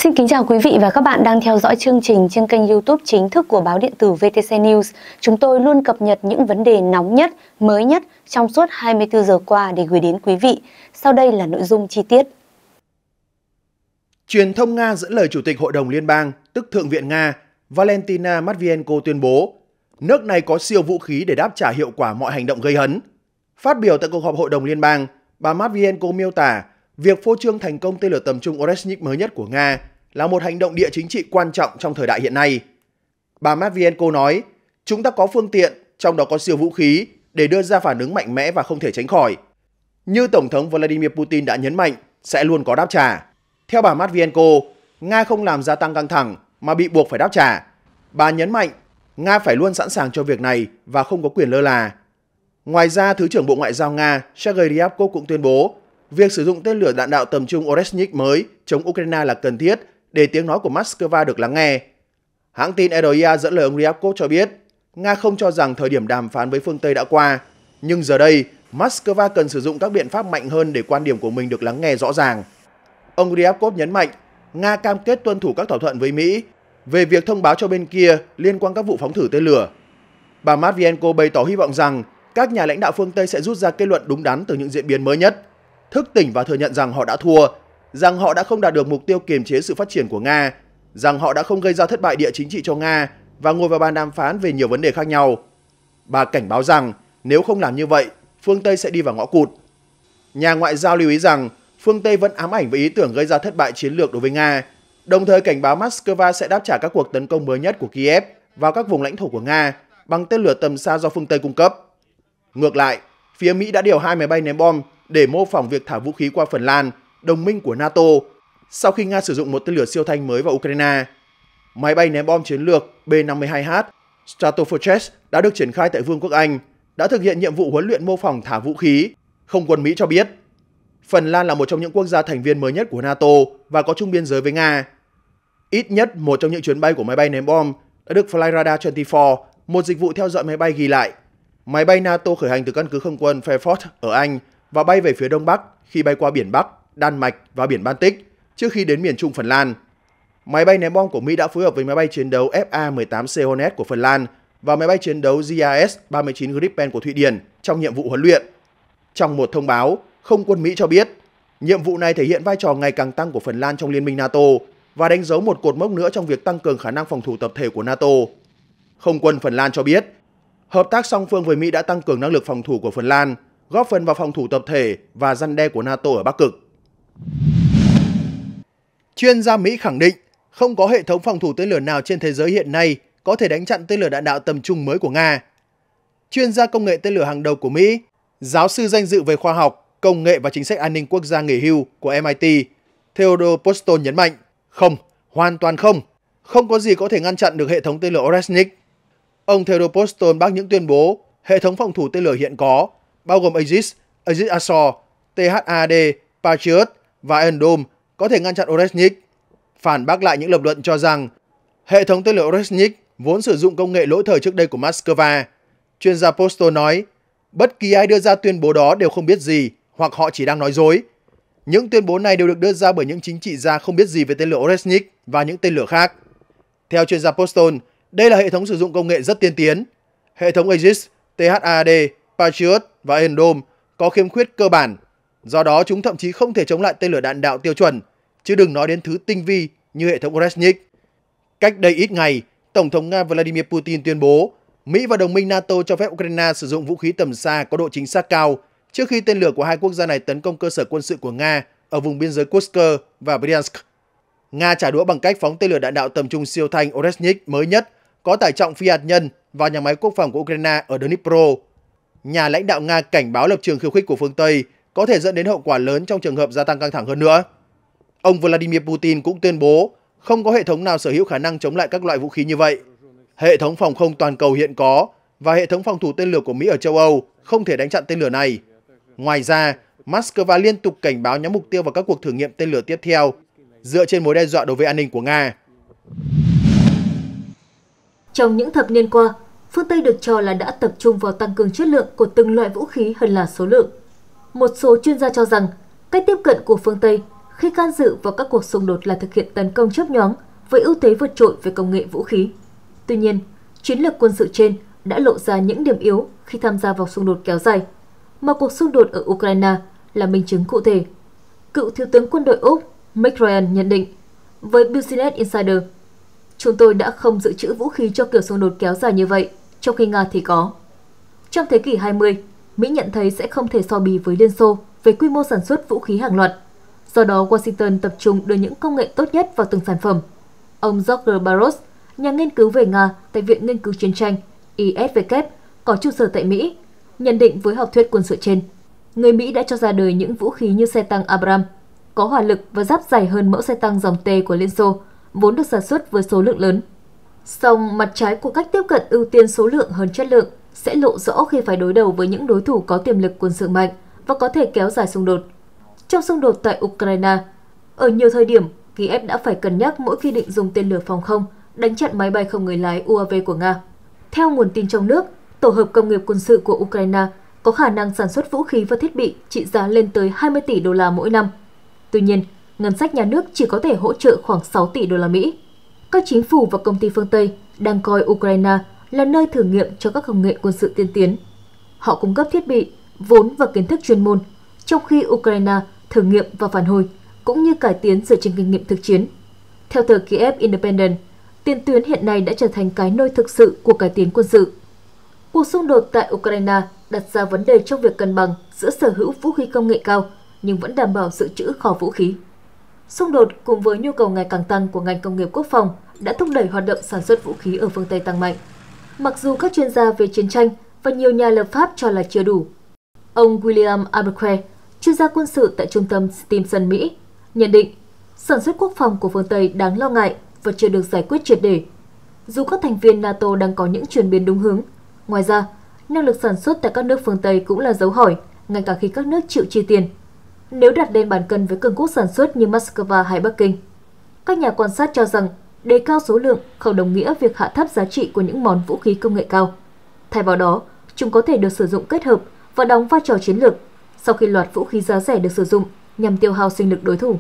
Xin kính chào quý vị và các bạn đang theo dõi chương trình trên kênh YouTube chính thức của báo điện tử VTC News. Chúng tôi luôn cập nhật những vấn đề nóng nhất, mới nhất trong suốt 24 giờ qua để gửi đến quý vị. Sau đây là nội dung chi tiết. Truyền thông Nga dẫn lời Chủ tịch Hội đồng Liên bang, tức Thượng viện Nga, Valentina Matvienko tuyên bố, nước này có siêu vũ khí để đáp trả hiệu quả mọi hành động gây hấn. Phát biểu tại cuộc họp Hội đồng Liên bang, bà Matvienko miêu tả việc phô trương thành công tên lửa tầm trung Oreshnik mới nhất của Nga là một hành động địa chính trị quan trọng trong thời đại hiện nay. Bà Matvienko nói, chúng ta có phương tiện, trong đó có siêu vũ khí, để đưa ra phản ứng mạnh mẽ và không thể tránh khỏi. Như Tổng thống Vladimir Putin đã nhấn mạnh, sẽ luôn có đáp trả. Theo bà Matvienko, Nga không làm gia tăng căng thẳng mà bị buộc phải đáp trả. Bà nhấn mạnh, Nga phải luôn sẵn sàng cho việc này và không có quyền lơ là. Ngoài ra, Thứ trưởng Bộ Ngoại giao Nga Sergei Ryabkov cũng tuyên bố, việc sử dụng tên lửa đạn đạo tầm trung Oreshnik mới chống Ukraine là cần thiết để tiếng nói của Moscow được lắng nghe. Hãng tin RIA dẫn lời ông Ryabkov cho biết, Nga không cho rằng thời điểm đàm phán với phương Tây đã qua, nhưng giờ đây, Moscow cần sử dụng các biện pháp mạnh hơn để quan điểm của mình được lắng nghe rõ ràng. Ông Ryabkov nhấn mạnh, Nga cam kết tuân thủ các thỏa thuận với Mỹ về việc thông báo cho bên kia liên quan các vụ phóng thử tên lửa. Bà Matvienko bày tỏ hy vọng rằng các nhà lãnh đạo phương Tây sẽ rút ra kết luận đúng đắn từ những diễn biến mới nhất, thức tỉnh và thừa nhận rằng họ đã thua, rằng họ đã không đạt được mục tiêu kiềm chế sự phát triển của Nga, rằng họ đã không gây ra thất bại địa chính trị cho Nga và ngồi vào bàn đàm phán về nhiều vấn đề khác nhau. Bà cảnh báo rằng nếu không làm như vậy, phương Tây sẽ đi vào ngõ cụt. Nhà ngoại giao lưu ý rằng phương Tây vẫn ám ảnh với ý tưởng gây ra thất bại chiến lược đối với Nga, đồng thời cảnh báo Moscow sẽ đáp trả các cuộc tấn công mới nhất của Kiev vào các vùng lãnh thổ của Nga bằng tên lửa tầm xa do phương Tây cung cấp. Ngược lại, phía Mỹ đã điều 2 máy bay ném bom để mô phỏng việc thả vũ khí qua Phần Lan, đồng minh của NATO, sau khi Nga sử dụng một tên lửa siêu thanh mới vào Ukraine. Máy bay ném bom chiến lược B-52H Stratofortress đã được triển khai tại Vương quốc Anh, đã thực hiện nhiệm vụ huấn luyện mô phỏng thả vũ khí, không quân Mỹ cho biết. Phần Lan là một trong những quốc gia thành viên mới nhất của NATO và có chung biên giới với Nga. Ít nhất một trong những chuyến bay của máy bay ném bom đã được Flyradar 24, một dịch vụ theo dõi máy bay ghi lại. Máy bay NATO khởi hành từ căn cứ không quân Fairford ở Anh và bay về phía đông bắc khi bay qua biển Bắc, Đan Mạch và biển Baltic trước khi đến miền Trung Phần Lan. Máy bay ném bom của Mỹ đã phối hợp với máy bay chiến đấu FA-18C Hornet của Phần Lan và máy bay chiến đấu JAS-39 Gripen của Thụy Điển trong nhiệm vụ huấn luyện. Trong một thông báo, không quân Mỹ cho biết, nhiệm vụ này thể hiện vai trò ngày càng tăng của Phần Lan trong Liên minh NATO và đánh dấu một cột mốc nữa trong việc tăng cường khả năng phòng thủ tập thể của NATO. Không quân Phần Lan cho biết, hợp tác song phương với Mỹ đã tăng cường năng lực phòng thủ của Phần Lan, góp phần vào phòng thủ tập thể và răn đe của NATO ở Bắc Cực. Chuyên gia Mỹ khẳng định không có hệ thống phòng thủ tên lửa nào trên thế giới hiện nay có thể đánh chặn tên lửa đạn đạo tầm trung mới của Nga. Chuyên gia công nghệ tên lửa hàng đầu của Mỹ, giáo sư danh dự về khoa học, công nghệ và chính sách an ninh quốc gia nghỉ hưu của MIT, Theodore Poston nhấn mạnh, không, hoàn toàn không, không có gì có thể ngăn chặn được hệ thống tên lửa Oreshnik. Ông Theodore Poston bác những tuyên bố hệ thống phòng thủ tên lửa hiện có, bao gồm Aegis, Aegis Ashore, THAAD, Patriot và Iron Dome có thể ngăn chặn Oreshnik. Phản bác lại những lập luận cho rằng hệ thống tên lửa Oreshnik vốn sử dụng công nghệ lỗi thời trước đây của Moscow. Chuyên gia Poston nói, bất kỳ ai đưa ra tuyên bố đó đều không biết gì hoặc họ chỉ đang nói dối. Những tuyên bố này đều được đưa ra bởi những chính trị gia không biết gì về tên lửa Oreshnik và những tên lửa khác. Theo chuyên gia Poston, đây là hệ thống sử dụng công nghệ rất tiên tiến. Hệ thống Aegis, THAAD, Patriot và Iron Dome có khiếm khuyết cơ bản. Do đó chúng thậm chí không thể chống lại tên lửa đạn đạo tiêu chuẩn, chứ đừng nói đến thứ tinh vi như hệ thống Oreshnik. Cách đây ít ngày, Tổng thống Nga Vladimir Putin tuyên bố Mỹ và đồng minh NATO cho phép Ukraine sử dụng vũ khí tầm xa có độ chính xác cao trước khi tên lửa của hai quốc gia này tấn công cơ sở quân sự của Nga ở vùng biên giới Kursk và Bryansk. Nga trả đũa bằng cách phóng tên lửa đạn đạo tầm trung siêu thanh Oreshnik mới nhất có tải trọng phi hạt nhân vào nhà máy quốc phòng của Ukraine ở Dnipro. Nhà lãnh đạo Nga cảnh báo lập trường khiêu khích của phương Tây có thể dẫn đến hậu quả lớn trong trường hợp gia tăng căng thẳng hơn nữa. Ông Vladimir Putin cũng tuyên bố không có hệ thống nào sở hữu khả năng chống lại các loại vũ khí như vậy. Hệ thống phòng không toàn cầu hiện có và hệ thống phòng thủ tên lửa của Mỹ ở châu Âu không thể đánh chặn tên lửa này. Ngoài ra, Moscow liên tục cảnh báo nhắm mục tiêu vào các cuộc thử nghiệm tên lửa tiếp theo dựa trên mối đe dọa đối với an ninh của Nga. Trong những thập niên qua, phương Tây được cho là đã tập trung vào tăng cường chất lượng của từng loại vũ khí hơn là số lượng. Một số chuyên gia cho rằng cách tiếp cận của phương Tây khi can dự vào các cuộc xung đột là thực hiện tấn công chớp nhoáng với ưu thế vượt trội về công nghệ vũ khí. Tuy nhiên, chiến lược quân sự trên đã lộ ra những điểm yếu khi tham gia vào xung đột kéo dài, mà cuộc xung đột ở Ukraine là minh chứng cụ thể. Cựu Thiếu tướng quân đội Úc Mick Ryan nhận định với Business Insider, chúng tôi đã không dự trữ vũ khí cho kiểu xung đột kéo dài như vậy, trong khi Nga thì có. Trong thế kỷ 20, Mỹ nhận thấy sẽ không thể so bì với Liên Xô về quy mô sản xuất vũ khí hàng loạt. Do đó, Washington tập trung đưa những công nghệ tốt nhất vào từng sản phẩm. Ông George Barros, nhà nghiên cứu về Nga tại Viện Nghiên cứu Chiến tranh ISW, có trụ sở tại Mỹ, nhận định với học thuyết quân sự trên, người Mỹ đã cho ra đời những vũ khí như xe tăng Abrams, có hỏa lực và giáp dài hơn mẫu xe tăng dòng T của Liên Xô, vốn được sản xuất với số lượng lớn. Song mặt trái của cách tiếp cận ưu tiên số lượng hơn chất lượng sẽ lộ rõ khi phải đối đầu với những đối thủ có tiềm lực quân sự mạnh và có thể kéo dài xung đột. Trong xung đột tại Ukraine, ở nhiều thời điểm, Kiev đã phải cân nhắc mỗi khi định dùng tên lửa phòng không đánh chặn máy bay không người lái UAV của Nga. Theo nguồn tin trong nước, tổ hợp công nghiệp quân sự của Ukraine có khả năng sản xuất vũ khí và thiết bị trị giá lên tới 20 tỷ đô la mỗi năm. Tuy nhiên, ngân sách nhà nước chỉ có thể hỗ trợ khoảng 6 tỷ đô la Mỹ. Các chính phủ và công ty phương Tây đang coi Ukraine là nơi thử nghiệm cho các công nghệ quân sự tiên tiến. Họ cung cấp thiết bị, vốn và kiến thức chuyên môn, trong khi Ukraine thử nghiệm và phản hồi, cũng như cải tiến dựa trên kinh nghiệm thực chiến. Theo tờ Kiev Independent, tiền tuyến hiện nay đã trở thành cái nôi thực sự của cải tiến quân sự. Cuộc xung đột tại Ukraine đặt ra vấn đề trong việc cân bằng giữa sở hữu vũ khí công nghệ cao nhưng vẫn đảm bảo dự trữ kho vũ khí. Xung đột cùng với nhu cầu ngày càng tăng của ngành công nghiệp quốc phòng đã thúc đẩy hoạt động sản xuất vũ khí ở phương Tây tăng mạnh. Mặc dù các chuyên gia về chiến tranh và nhiều nhà lập pháp cho là chưa đủ. Ông William Albuquerque, chuyên gia quân sự tại trung tâm Stimson, Mỹ, nhận định sản xuất quốc phòng của phương Tây đáng lo ngại và chưa được giải quyết triệt để. Dù các thành viên NATO đang có những chuyển biến đúng hướng, ngoài ra, năng lực sản xuất tại các nước phương Tây cũng là dấu hỏi, ngay cả khi các nước chịu chi tiền. Nếu đặt lên bàn cân với cường quốc sản xuất như Moscow hay Bắc Kinh, các nhà quan sát cho rằng đề cao số lượng không đồng nghĩa việc hạ thấp giá trị của những món vũ khí công nghệ cao. Thay vào đó, chúng có thể được sử dụng kết hợp và đóng vai trò chiến lược sau khi loạt vũ khí giá rẻ được sử dụng nhằm tiêu hao sinh lực đối thủ.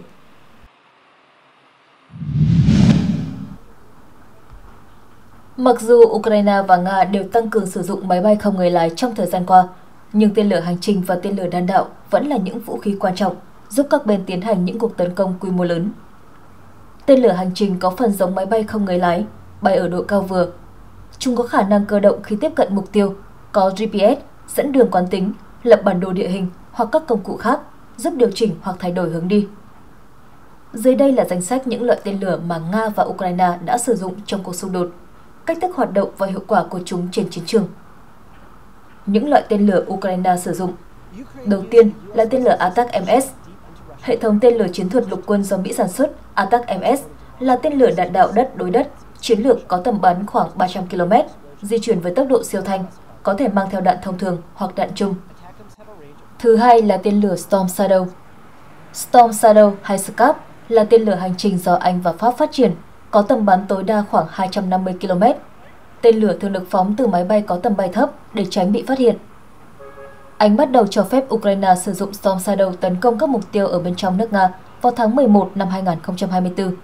Mặc dù Ukraine và Nga đều tăng cường sử dụng máy bay không người lái trong thời gian qua, nhưng tên lửa hành trình và tên lửa đạn đạo vẫn là những vũ khí quan trọng giúp các bên tiến hành những cuộc tấn công quy mô lớn. Tên lửa hành trình có phần giống máy bay không người lái, bay ở độ cao vừa. Chúng có khả năng cơ động khi tiếp cận mục tiêu, có GPS, dẫn đường quán tính, lập bản đồ địa hình hoặc các công cụ khác, giúp điều chỉnh hoặc thay đổi hướng đi. Dưới đây là danh sách những loại tên lửa mà Nga và Ukraine đã sử dụng trong cuộc xung đột, cách thức hoạt động và hiệu quả của chúng trên chiến trường. Những loại tên lửa Ukraine sử dụng. Đầu tiên là tên lửa Attack-MS. Hệ thống tên lửa chiến thuật lục quân do Mỹ sản xuất Attack-MS là tên lửa đạn đạo đất đối đất, chiến lược có tầm bắn khoảng 300 km, di chuyển với tốc độ siêu thanh, có thể mang theo đạn thông thường hoặc đạn chung. Thứ hai là tên lửa Storm Shadow. Storm Shadow hay SCAF là tên lửa hành trình do Anh và Pháp phát triển, có tầm bắn tối đa khoảng 250 km. Tên lửa thường được phóng từ máy bay có tầm bay thấp để tránh bị phát hiện. Anh bắt đầu cho phép Ukraine sử dụng Storm Shadow tấn công các mục tiêu ở bên trong nước Nga vào tháng 11 năm 2024.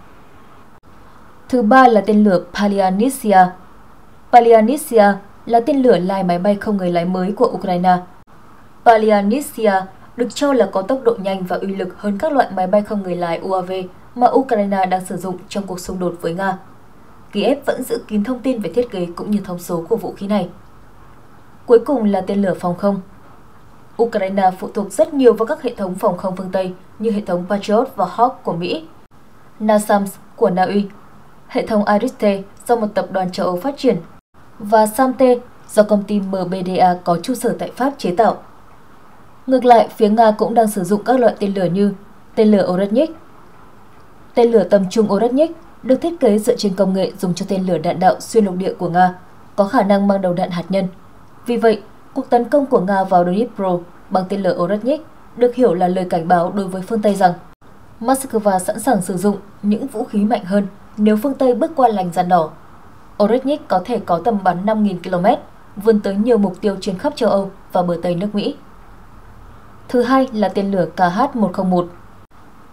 Thứ ba là tên lửa Palianitsia. Palianitsia là tên lửa lai máy bay không người lái mới của Ukraine. Palianitsia được cho là có tốc độ nhanh và uy lực hơn các loại máy bay không người lái UAV mà Ukraine đang sử dụng trong cuộc xung đột với Nga. Kiev vẫn giữ kín thông tin về thiết kế cũng như thông số của vũ khí này. Cuối cùng là tên lửa phòng không. Ukraine phụ thuộc rất nhiều vào các hệ thống phòng không phương Tây như hệ thống Patriot và Hawk của Mỹ, NASAMS của Na Uy, hệ thống Iris-T do một tập đoàn châu Âu phát triển, và SAM-T do công ty MBDA có trụ sở tại Pháp chế tạo. Ngược lại, phía Nga cũng đang sử dụng các loại tên lửa như tên lửa Oretnik. Tên lửa tầm trung Oretnik được thiết kế dựa trên công nghệ dùng cho tên lửa đạn đạo xuyên lục địa của Nga, có khả năng mang đầu đạn hạt nhân. Vì vậy, cuộc tấn công của Nga vào Dnipro bằng tên lửa Oretnik được hiểu là lời cảnh báo đối với phương Tây rằng Moscow sẵn sàng sử dụng những vũ khí mạnh hơn nếu phương Tây bước qua lằn rắn đỏ. Oretnik có thể có tầm bắn 5.000 km, vươn tới nhiều mục tiêu trên khắp châu Âu và bờ Tây nước Mỹ. Thứ hai là tên lửa KH-101.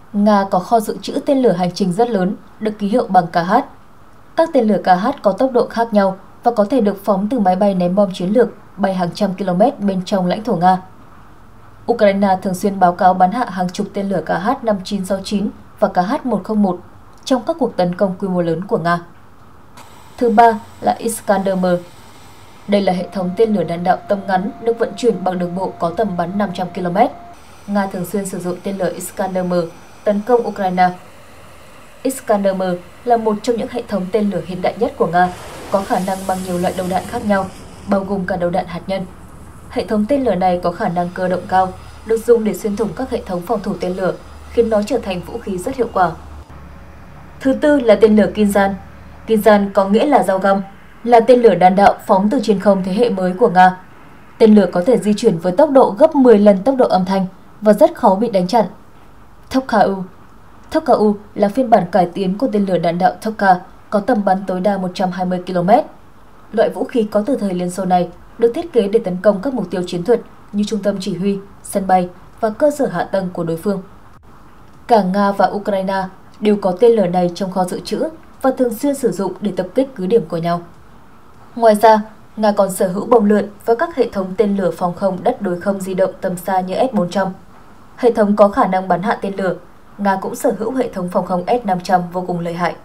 Nga có kho dự trữ tên lửa hành trình rất lớn, được ký hiệu bằng KH. Các tên lửa KH có tốc độ khác nhau và có thể được phóng từ máy bay ném bom chiến lược bay hàng trăm km bên trong lãnh thổ Nga. Ukraine thường xuyên báo cáo bắn hạ hàng chục tên lửa KH-5969 và KH-101 trong các cuộc tấn công quy mô lớn của Nga. Thứ ba là Iskander-M. Đây là hệ thống tên lửa đạn đạo tầm ngắn được vận chuyển bằng đường bộ có tầm bắn 500 km. Nga thường xuyên sử dụng tên lửa Iskander-M tấn công Ukraine. Iskander-M là một trong những hệ thống tên lửa hiện đại nhất của Nga, có khả năng mang nhiều loại đầu đạn khác nhau, bao gồm cả đầu đạn hạt nhân. Hệ thống tên lửa này có khả năng cơ động cao, được dùng để xuyên thủng các hệ thống phòng thủ tên lửa, khiến nó trở thành vũ khí rất hiệu quả. Thứ tư là tên lửa Kinzhan. Kinzhan có nghĩa là dao găm, là tên lửa đạn đạo phóng từ trên không thế hệ mới của Nga. Tên lửa có thể di chuyển với tốc độ gấp 10 lần tốc độ âm thanh và rất khó bị đánh chặn. Toka-U. Toka-U là phiên bản cải tiến của tên lửa đạn đạo Toka, có tầm bắn tối đa 120 km. Loại vũ khí có từ thời Liên Xô này được thiết kế để tấn công các mục tiêu chiến thuật như trung tâm chỉ huy, sân bay và cơ sở hạ tầng của đối phương. Cả Nga và Ukraine đều có tên lửa này trong kho dự trữ và thường xuyên sử dụng để tập kích cứ điểm của nhau. Ngoài ra, Nga còn sở hữu bom lượn và các hệ thống tên lửa phòng không đất đối không di động tầm xa như S-400. Hệ thống có khả năng bắn hạ tên lửa. Nga cũng sở hữu hệ thống phòng không S-500 vô cùng lợi hại.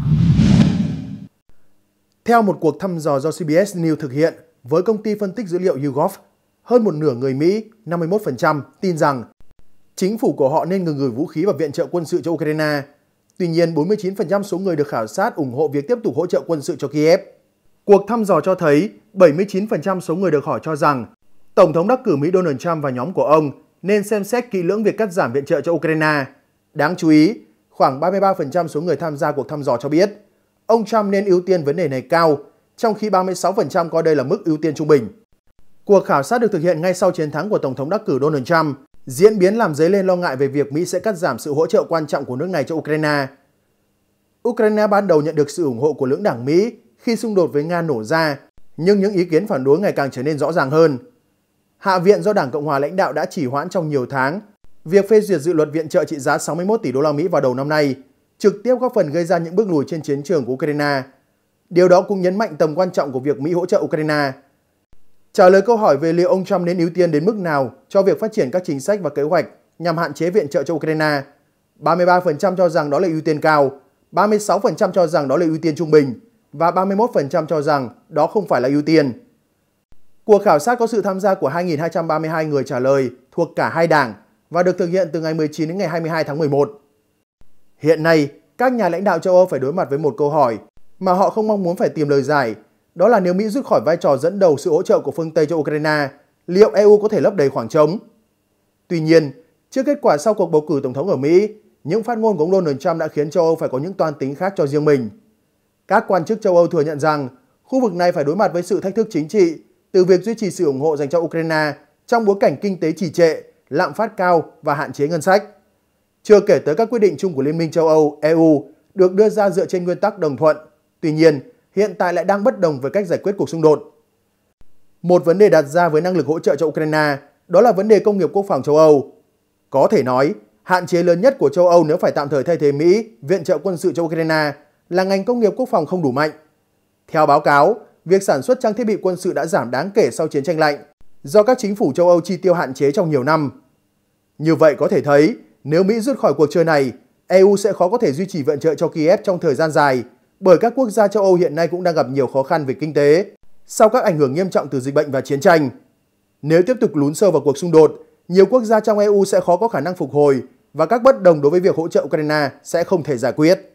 Theo một cuộc thăm dò do CBS News thực hiện với công ty phân tích dữ liệu YouGov, hơn một nửa người Mỹ, 51%, tin rằng chính phủ của họ nên ngừng gửi vũ khí và viện trợ quân sự cho Ukraine. Tuy nhiên, 49% số người được khảo sát ủng hộ việc tiếp tục hỗ trợ quân sự cho Kiev. Cuộc thăm dò cho thấy 79% số người được hỏi cho rằng Tổng thống đắc cử Mỹ Donald Trump và nhóm của ông nên xem xét kỹ lưỡng việc cắt giảm viện trợ cho Ukraine. Đáng chú ý, khoảng 33% số người tham gia cuộc thăm dò cho biết ông Trump nên ưu tiên vấn đề này cao, trong khi 36% coi đây là mức ưu tiên trung bình. Cuộc khảo sát được thực hiện ngay sau chiến thắng của Tổng thống đắc cử Donald Trump, diễn biến làm dấy lên lo ngại về việc Mỹ sẽ cắt giảm sự hỗ trợ quan trọng của nước này cho Ukraine. Ukraine ban đầu nhận được sự ủng hộ của lưỡng đảng Mỹ khi xung đột với Nga nổ ra, nhưng những ý kiến phản đối ngày càng trở nên rõ ràng hơn. Hạ viện do Đảng Cộng hòa lãnh đạo đã trì hoãn trong nhiều tháng việc phê duyệt dự luật viện trợ trị giá 61 tỷ đô la Mỹ vào đầu năm nay, trực tiếp góp phần gây ra những bước lùi trên chiến trường của Ukraine. Điều đó cũng nhấn mạnh tầm quan trọng của việc Mỹ hỗ trợ Ukraine. Trả lời câu hỏi về liệu ông Trump nên ưu tiên đến mức nào cho việc phát triển các chính sách và kế hoạch nhằm hạn chế viện trợ cho Ukraine, 33% cho rằng đó là ưu tiên cao, 36% cho rằng đó là ưu tiên trung bình và 31% cho rằng đó không phải là ưu tiên. Cuộc khảo sát có sự tham gia của 2.232 người trả lời thuộc cả hai đảng và được thực hiện từ ngày 19 đến ngày 22 tháng 11. Hiện nay, các nhà lãnh đạo châu Âu phải đối mặt với một câu hỏi mà họ không mong muốn phải tìm lời giải, đó là nếu Mỹ rút khỏi vai trò dẫn đầu sự hỗ trợ của phương Tây cho Ukraine, liệu EU có thể lấp đầy khoảng trống? Tuy nhiên, trước kết quả sau cuộc bầu cử tổng thống ở Mỹ, những phát ngôn của ông Donald Trump đã khiến châu Âu phải có những toan tính khác cho riêng mình. Các quan chức châu Âu thừa nhận rằng khu vực này phải đối mặt với sự thách thức chính trị từ việc duy trì sự ủng hộ dành cho Ukraine trong bối cảnh kinh tế trì trệ, lạm phát cao và hạn chế ngân sách. Chưa kể tới các quyết định chung của Liên minh châu Âu, EU được đưa ra dựa trên nguyên tắc đồng thuận. Tuy nhiên, hiện tại lại đang bất đồng về cách giải quyết cuộc xung đột. Một vấn đề đặt ra với năng lực hỗ trợ cho Ukraine, đó là vấn đề công nghiệp quốc phòng châu Âu. Có thể nói, hạn chế lớn nhất của châu Âu nếu phải tạm thời thay thế Mỹ viện trợ quân sự cho Ukraine là ngành công nghiệp quốc phòng không đủ mạnh. Theo báo cáo, việc sản xuất trang thiết bị quân sự đã giảm đáng kể sau chiến tranh lạnh do các chính phủ châu Âu chi tiêu hạn chế trong nhiều năm. Như vậy có thể thấy, nếu Mỹ rút khỏi cuộc chơi này, EU sẽ khó có thể duy trì viện trợ cho Kiev trong thời gian dài, bởi các quốc gia châu Âu hiện nay cũng đang gặp nhiều khó khăn về kinh tế sau các ảnh hưởng nghiêm trọng từ dịch bệnh và chiến tranh. Nếu tiếp tục lún sâu vào cuộc xung đột, nhiều quốc gia trong EU sẽ khó có khả năng phục hồi và các bất đồng đối với việc hỗ trợ Ukraine sẽ không thể giải quyết.